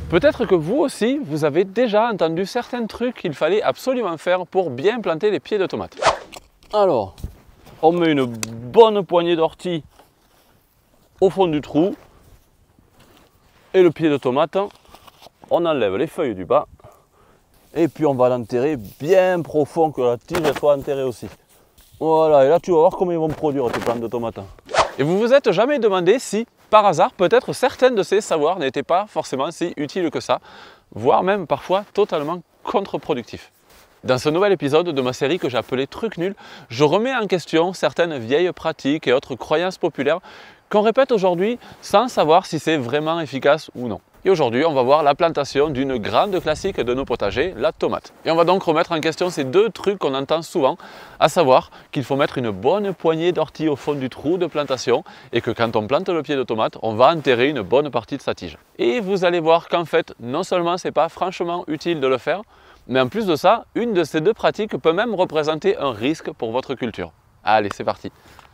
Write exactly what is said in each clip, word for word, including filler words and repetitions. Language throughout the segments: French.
Peut-être que vous aussi, vous avez déjà entendu certains trucs qu'il fallait absolument faire pour bien planter les pieds de tomates. Alors, on met une bonne poignée d'ortie au fond du trou et le pied de tomate, on enlève les feuilles du bas et puis on va l'enterrer bien profond, que la tige soit enterrée aussi. Voilà, et là tu vas voir comment ils vont produire tes plantes de tomates. Et vous vous êtes jamais demandé si, par hasard, peut-être certains de ces savoirs n'étaient pas forcément si utiles que ça, voire même parfois totalement contre-productifs. Dans ce nouvel épisode de ma série que j'ai appelée Trucs nuls, je remets en question certaines vieilles pratiques et autres croyances populaires qu'on répète aujourd'hui sans savoir si c'est vraiment efficace ou non. Et aujourd'hui, on va voir la plantation d'une grande classique de nos potagers, la tomate. Et on va donc remettre en question ces deux trucs qu'on entend souvent, à savoir qu'il faut mettre une bonne poignée d'ortie au fond du trou de plantation et que quand on plante le pied de tomate, on va enterrer une bonne partie de sa tige. Et vous allez voir qu'en fait, non seulement c'est pas franchement utile de le faire, mais en plus de ça, une de ces deux pratiques peut même représenter un risque pour votre culture. Allez, c'est parti.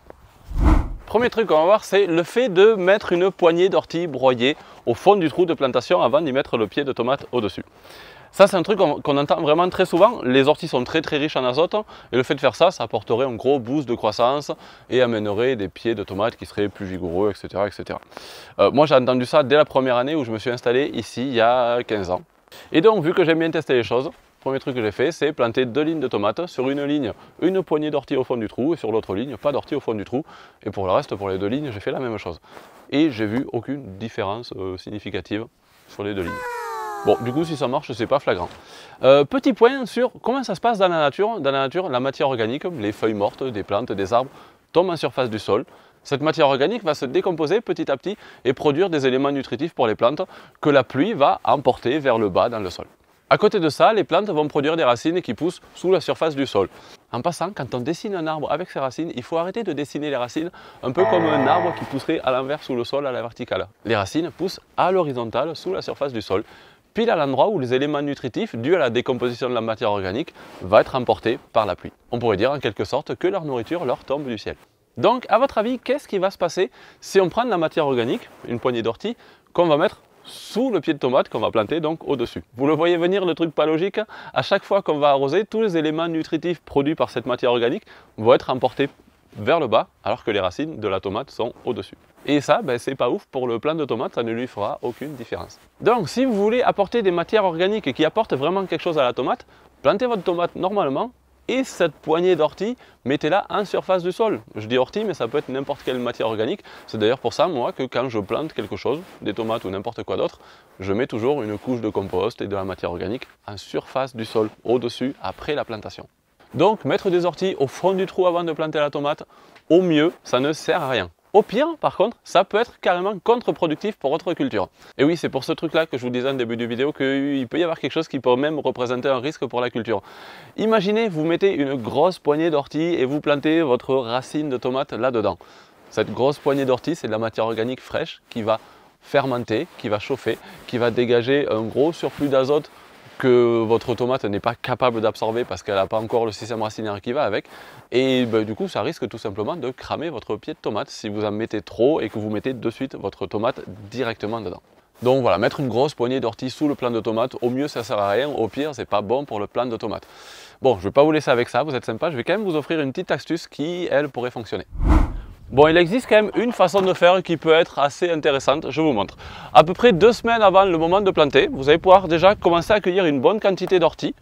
Premier truc qu'on va voir, c'est le fait de mettre une poignée d'ortie broyée au fond du trou de plantation avant d'y mettre le pied de tomate au-dessus. Ça, c'est un truc qu'on qu'on entend vraiment très souvent. Les orties sont très très riches en azote et le fait de faire ça, ça apporterait un gros boost de croissance et amènerait des pieds de tomates qui seraient plus vigoureux, et cetera et cetera. Euh, moi, j'ai entendu ça dès la première année où je me suis installé ici, il y a quinze ans. Et donc, vu que j'aime bien tester les choses, le premier truc que j'ai fait, c'est planter deux lignes de tomates. Sur une ligne, une poignée d'ortie au fond du trou, et sur l'autre ligne, pas d'ortie au fond du trou. Et pour le reste, pour les deux lignes, j'ai fait la même chose. Et j'ai vu aucune différence euh, significative sur les deux lignes. Bon, du coup, si ça marche, c'est pas flagrant. Euh, petit point sur comment ça se passe dans la nature. Dans la nature, la matière organique, les feuilles mortes des plantes, des arbres, tombent en surface du sol. Cette matière organique va se décomposer petit à petit et produire des éléments nutritifs pour les plantes que la pluie va emporter vers le bas dans le sol. À côté de ça, les plantes vont produire des racines qui poussent sous la surface du sol. En passant, quand on dessine un arbre avec ses racines, il faut arrêter de dessiner les racines un peu comme un arbre qui pousserait à l'envers sous le sol à la verticale. Les racines poussent à l'horizontale sous la surface du sol, pile à l'endroit où les éléments nutritifs dus à la décomposition de la matière organique vont être emportés par la pluie. On pourrait dire en quelque sorte que leur nourriture leur tombe du ciel. Donc, à votre avis, qu'est-ce qui va se passer si on prend de la matière organique, une poignée d'ortie, qu'on va mettre sous le pied de tomate qu'on va planter donc au-dessus? Vous le voyez venir, le truc pas logique? À chaque fois qu'on va arroser, tous les éléments nutritifs produits par cette matière organique vont être emportés vers le bas, alors que les racines de la tomate sont au-dessus. Et ça, ben, c'est pas ouf pour le plant de tomate, ça ne lui fera aucune différence. Donc, si vous voulez apporter des matières organiques qui apportent vraiment quelque chose à la tomate, plantez votre tomate normalement. Et cette poignée d'ortie, mettez-la en surface du sol. Je dis ortie, mais ça peut être n'importe quelle matière organique. C'est d'ailleurs pour ça, moi, que quand je plante quelque chose, des tomates ou n'importe quoi d'autre, je mets toujours une couche de compost et de la matière organique en surface du sol, au-dessus, après la plantation. Donc, mettre des orties au fond du trou avant de planter la tomate, au mieux, ça ne sert à rien. Au pire, par contre, ça peut être carrément contre-productif pour votre culture. Et oui, c'est pour ce truc-là que je vous disais en début de vidéo qu'il peut y avoir quelque chose qui peut même représenter un risque pour la culture. Imaginez, vous mettez une grosse poignée d'ortie et vous plantez votre racine de tomate là-dedans. Cette grosse poignée d'ortie, c'est de la matière organique fraîche qui va fermenter, qui va chauffer, qui va dégager un gros surplus d'azote que votre tomate n'est pas capable d'absorber parce qu'elle n'a pas encore le système racinaire qui va avec. Et ben, du coup, ça risque tout simplement de cramer votre pied de tomate si vous en mettez trop et que vous mettez de suite votre tomate directement dedans. Donc voilà, mettre une grosse poignée d'ortie sous le plant de tomate, au mieux ça ne sert à rien, au pire c'est pas bon pour le plant de tomate. Bon, je ne vais pas vous laisser avec ça, vous êtes sympa, je vais quand même vous offrir une petite astuce qui, elle, pourrait fonctionner. Bon, il existe quand même une façon de faire qui peut être assez intéressante, je vous montre. À peu près deux semaines avant le moment de planter, vous allez pouvoir déjà commencer à cueillir une bonne quantité d'ortie.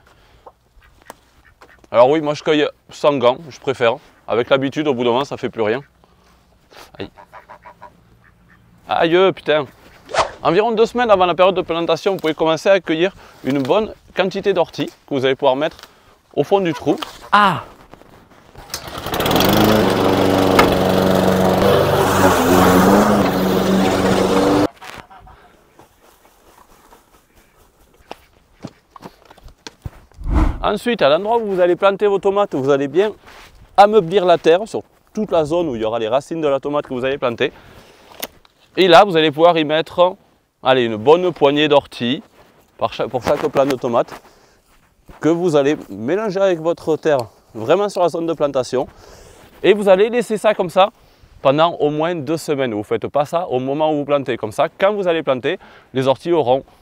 Alors oui, moi je cueille sans gants, je préfère. Avec l'habitude, au bout d'un moment, ça ne fait plus rien. Aïe. Aïe, putain. Environ deux semaines avant la période de plantation, vous pouvez commencer à cueillir une bonne quantité d'ortie que vous allez pouvoir mettre au fond du trou. Ah! Ensuite, à l'endroit où vous allez planter vos tomates, vous allez bien ameublir la terre sur toute la zone où il y aura les racines de la tomate que vous allez planter. Et là, vous allez pouvoir y mettre allez, une bonne poignée d'ortie pour chaque plant de tomate que vous allez mélanger avec votre terre vraiment sur la zone de plantation. Et vous allez laisser ça comme ça pendant au moins deux semaines. Vous ne faites pas ça au moment où vous plantez. Comme ça, quand vous allez planter, les orties auront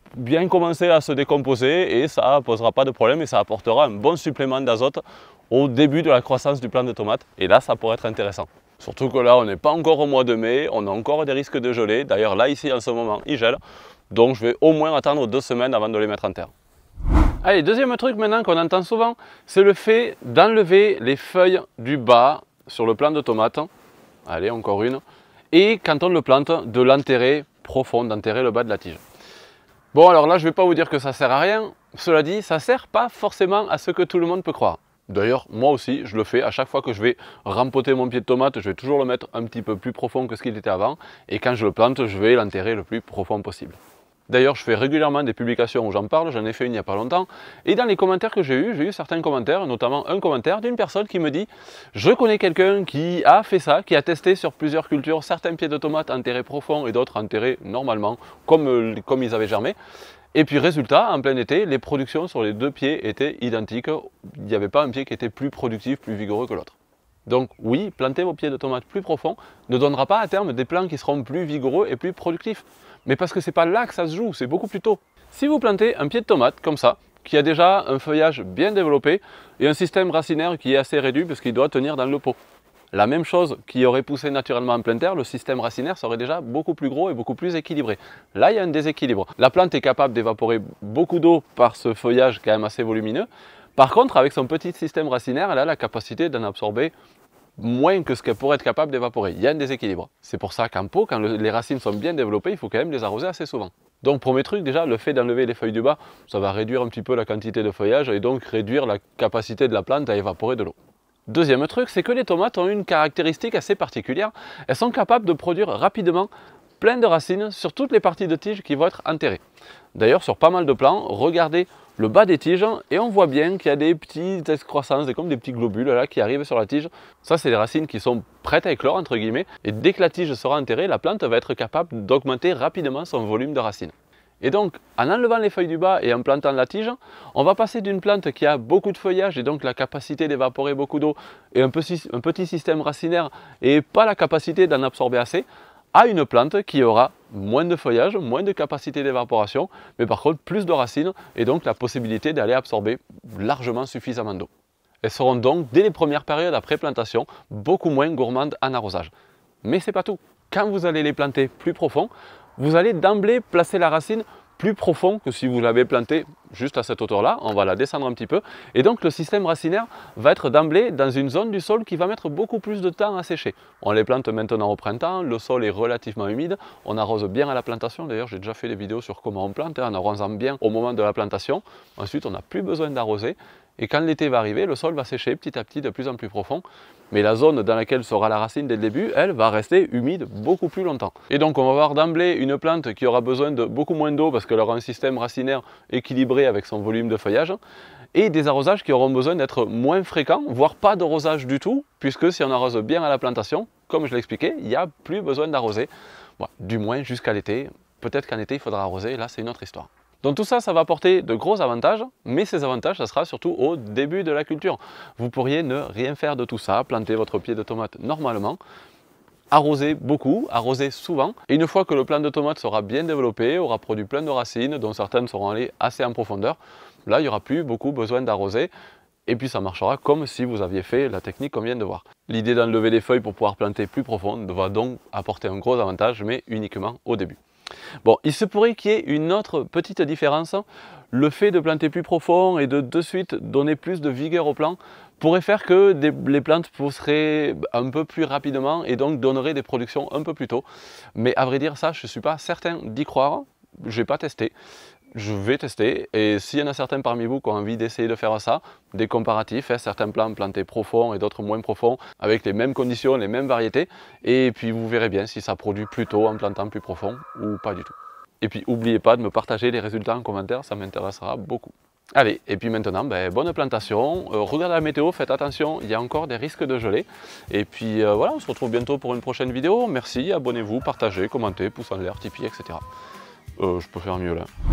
bien commencer à se décomposer et ça ne posera pas de problème et ça apportera un bon supplément d'azote au début de la croissance du plant de tomate. Et là, ça pourrait être intéressant. Surtout que là, on n'est pas encore au mois de mai, on a encore des risques de gelée. D'ailleurs, là, ici, en ce moment, il gèle. Donc, je vais au moins attendre deux semaines avant de les mettre en terre. Allez, deuxième truc maintenant qu'on entend souvent, c'est le fait d'enlever les feuilles du bas sur le plant de tomate. Allez, encore une. Et quand on le plante, de l'enterrer profond, d'enterrer le bas de la tige. Bon, alors là, je ne vais pas vous dire que ça ne sert à rien. Cela dit, ça ne sert pas forcément à ce que tout le monde peut croire. D'ailleurs, moi aussi, je le fais. À chaque fois que je vais rempoter mon pied de tomate, je vais toujours le mettre un petit peu plus profond que ce qu'il était avant. Et quand je le plante, je vais l'enterrer le plus profond possible. D'ailleurs, je fais régulièrement des publications où j'en parle, j'en ai fait une il n'y a pas longtemps. Et dans les commentaires que j'ai eus, j'ai eu certains commentaires, notamment un commentaire d'une personne qui me dit « Je connais quelqu'un qui a fait ça, qui a testé sur plusieurs cultures, certains pieds de tomates enterrés profonds et d'autres enterrés normalement, comme, euh, comme ils avaient germé. Et puis résultat, en plein été, les productions sur les deux pieds étaient identiques. Il n'y avait pas un pied qui était plus productif, plus vigoureux que l'autre. Donc oui, planter vos pieds de tomates plus profonds ne donnera pas à terme des plants qui seront plus vigoureux et plus productifs. Mais parce que ce n'est pas là que ça se joue, c'est beaucoup plus tôt. Si vous plantez un pied de tomate comme ça, qui a déjà un feuillage bien développé et un système racinaire qui est assez réduit parce qu'il doit tenir dans le pot. La même chose qui aurait poussé naturellement en pleine terre, le système racinaire serait déjà beaucoup plus gros et beaucoup plus équilibré. Là, il y a un déséquilibre. La plante est capable d'évaporer beaucoup d'eau par ce feuillage quand même assez volumineux. Par contre, avec son petit système racinaire, elle a la capacité d'en absorber moins que ce qu'elle pourrait être capable d'évaporer. Il y a un déséquilibre. C'est pour ça qu'en pot, quand le, les racines sont bien développées, il faut quand même les arroser assez souvent. Donc premier truc, déjà, le fait d'enlever les feuilles du bas, ça va réduire un petit peu la quantité de feuillage et donc réduire la capacité de la plante à évaporer de l'eau. Deuxième truc, c'est que les tomates ont une caractéristique assez particulière. Elles sont capables de produire rapidement plein de racines sur toutes les parties de tige qui vont être enterrées. D'ailleurs, sur pas mal de plants, regardez le bas des tiges et on voit bien qu'il y a des petites excroissances, comme des petits globules là, qui arrivent sur la tige. Ça, c'est des racines qui sont prêtes à éclore, entre guillemets. Et dès que la tige sera enterrée, la plante va être capable d'augmenter rapidement son volume de racines. Et donc, en enlevant les feuilles du bas et en plantant la tige, on va passer d'une plante qui a beaucoup de feuillage et donc la capacité d'évaporer beaucoup d'eau et un petit, un petit système racinaire et pas la capacité d'en absorber assez, à une plante qui aura moins de feuillage, moins de capacité d'évaporation, mais par contre plus de racines et donc la possibilité d'aller absorber largement suffisamment d'eau. Elles seront donc, dès les premières périodes après plantation, beaucoup moins gourmandes en arrosage. Mais c'est pas tout. Quand vous allez les planter plus profond, vous allez d'emblée placer la racine plus profond que si vous l'avez plantée juste à cette hauteur-là. On va la descendre un petit peu. Et donc le système racinaire va être d'emblée dans une zone du sol qui va mettre beaucoup plus de temps à sécher. On les plante maintenant au printemps, le sol est relativement humide, on arrose bien à la plantation. D'ailleurs, j'ai déjà fait des vidéos sur comment on plante, en arrosant bien au moment de la plantation. Ensuite, on n'a plus besoin d'arroser. Et quand l'été va arriver, le sol va sécher petit à petit de plus en plus profond. Mais la zone dans laquelle sera la racine dès le début, elle va rester humide beaucoup plus longtemps. Et donc on va avoir d'emblée une plante qui aura besoin de beaucoup moins d'eau parce qu'elle aura un système racinaire équilibré avec son volume de feuillage. Et des arrosages qui auront besoin d'être moins fréquents, voire pas d'arrosage du tout, puisque si on arrose bien à la plantation, comme je l'ai expliqué, il n'y a plus besoin d'arroser, bon, du moins jusqu'à l'été. Peut-être qu'en été il faudra arroser, là c'est une autre histoire. Donc tout ça, ça va apporter de gros avantages, mais ces avantages, ça sera surtout au début de la culture. Vous pourriez ne rien faire de tout ça, planter votre pied de tomate normalement, arroser beaucoup, arroser souvent, et une fois que le plant de tomate sera bien développé, aura produit plein de racines, dont certaines seront allées assez en profondeur, là il n'y aura plus beaucoup besoin d'arroser, et puis ça marchera comme si vous aviez fait la technique qu'on vient de voir. L'idée d'enlever les feuilles pour pouvoir planter plus profond va donc apporter un gros avantage, mais uniquement au début. Bon, il se pourrait qu'il y ait une autre petite différence. Le fait de planter plus profond et de de suite donner plus de vigueur au plant pourrait faire que des, les plantes pousseraient un peu plus rapidement et donc donneraient des productions un peu plus tôt. Mais à vrai dire, ça, je ne suis pas certain d'y croire. Je n'ai pas testé. Je vais tester et s'il y en a certains parmi vous qui ont envie d'essayer de faire ça, des comparatifs, hein, certains plants plantés profonds et d'autres moins profonds avec les mêmes conditions, les mêmes variétés et puis vous verrez bien si ça produit plus tôt en plantant plus profond ou pas du tout. Et puis n'oubliez pas de me partager les résultats en commentaire, ça m'intéressera beaucoup. Allez, et puis maintenant, ben, bonne plantation, euh, regardez la météo, faites attention, il y a encore des risques de gelée. Et puis euh, voilà, on se retrouve bientôt pour une prochaine vidéo. Merci, abonnez-vous, partagez, commentez, pouce en l'air, Tipeee, et cetera. Euh, je peux faire mieux là.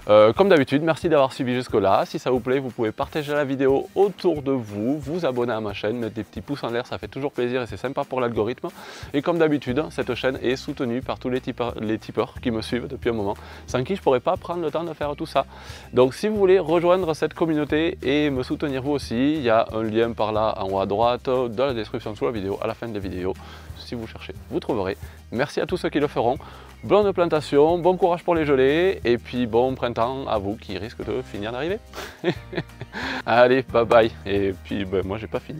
Euh, comme d'habitude, merci d'avoir suivi jusque-là. Si ça vous plaît, vous pouvez partager la vidéo autour de vous, vous abonner à ma chaîne, mettre des petits pouces en l'air, ça fait toujours plaisir et c'est sympa pour l'algorithme. Et comme d'habitude, cette chaîne est soutenue par tous les tipeurs, les tipeurs qui me suivent depuis un moment, sans qui je ne pourrais pas prendre le temps de faire tout ça. Donc si vous voulez rejoindre cette communauté et me soutenir vous aussi, il y a un lien par là en haut à droite, dans la description sous la vidéo, à la fin de la vidéo. Si vous cherchez, vous trouverez. Merci à tous ceux qui le feront. Bonne plantation, bon courage pour les gelées et puis bon printemps à vous qui risque de finir d'arriver. Allez, bye bye. Et puis ben, moi j'ai pas fini.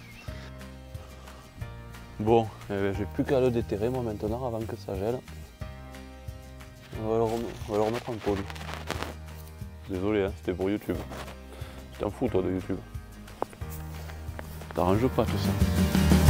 Bon, eh ben, j'ai plus qu'à le déterrer moi maintenant avant que ça gèle. On va le, rem on va le remettre en pôle. Désolé, hein, c'était pour YouTube. Tu t'en fous toi de YouTube. T'arranges pas tout ça.